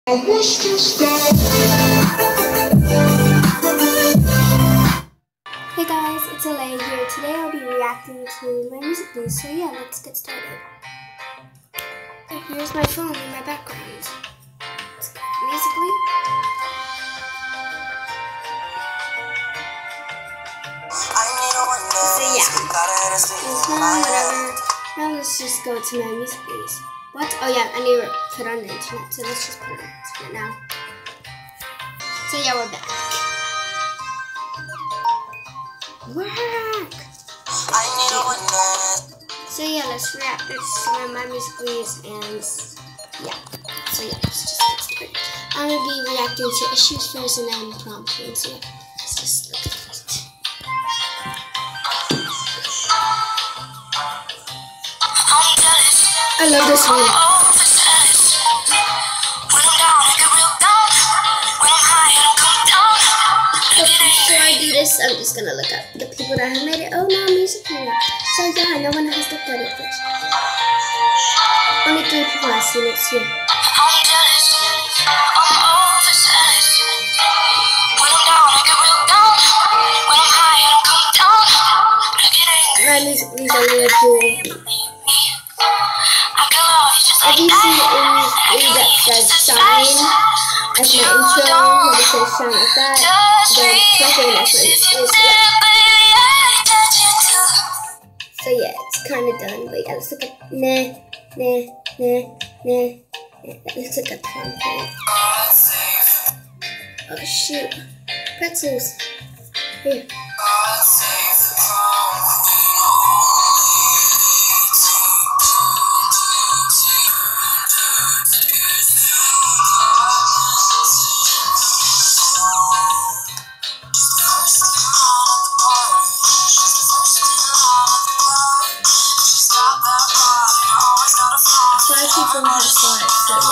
Hey guys, it's Aaleyah here. Today I'll be reacting to my music.lys. So yeah, let's get started. Here's my phone in my background. Let's go Musical.ly. So yeah, here's mine, whatever. Now let's just go to my music.lys. What? Oh yeah, I need to put on the internet, so let's just put it on the internet now. So yeah, we're back. Work! So yeah, let's react to my music.lys and yeah. So yeah, let's just get started. I'm gonna be reacting to issues first and then prom queen. So yeah, let's just look at it. I love this one. Before I do this, I'm just gonna look up the people that have made it. Oh no, music.ly. So yeah, no one has looked at it. Only 3 people have seen it. So yeah. My music.lys only a dual. Have you seen any that says shine as my intro, where it says shine like that? Then definitely that's my music.lys. So yeah, it's kind of done. But yeah, let's look at nah. That looks like a prom queen. Oh shoot, pretzels. Here. People have saw it, so yeah.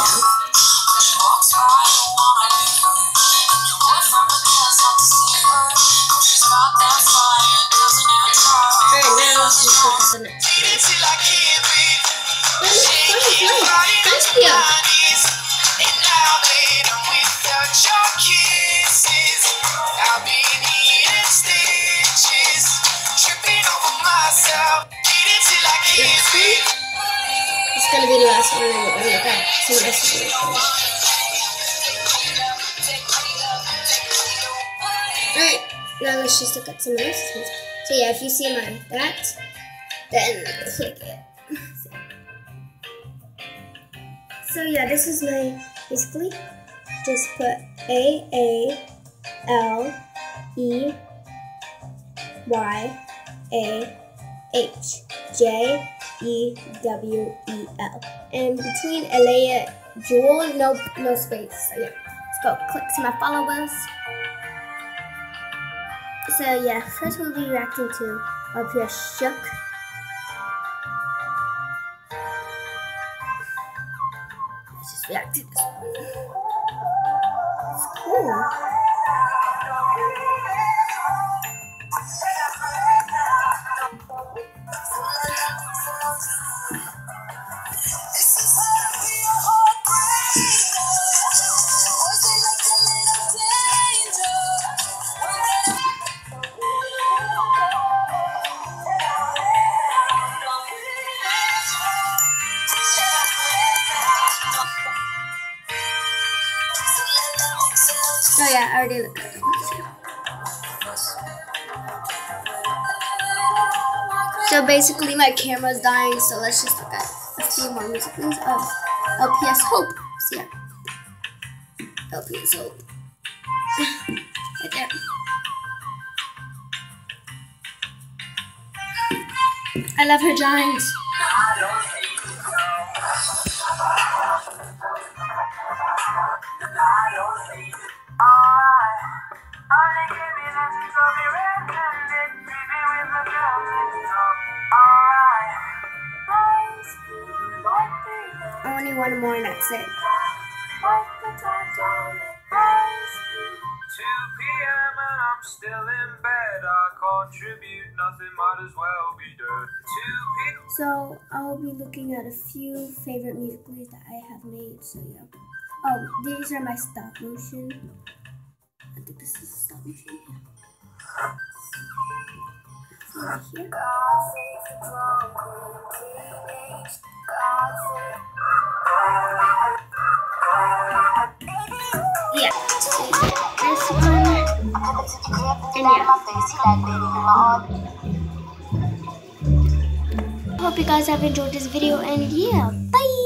Alright, now let's just look at the next one. Thank you. It's gonna be the last one, and we're gonna look at some of this. Alright, now let's just look at some of this. So yeah, if you see that, then click it. So yeah, this is my music.lys. Just put AALEYAHJEWEL. And between Aaleyah, Jewel, no space. So yeah, let's go click to my followers. So yeah, first we'll be reacting to up here Shook. Let's just react to this one. It's cool. Oh yeah, I already looked at it. So basically my camera's dying, so let's just look at a few more music.lys of LPS Hope. So yeah, LPS Hope. Right there. I love her drawings. Only one more and that's it. 2 p.m. and I'm still in bed. I contribute nothing, might as well be dead. So I'll be looking at a few favorite music.lys that I have made. So yeah. Oh, these are my stop motion. I think this is stop motion. Here. Yeah, this one, and yeah. Hope you guys have enjoyed this video, and yeah, bye!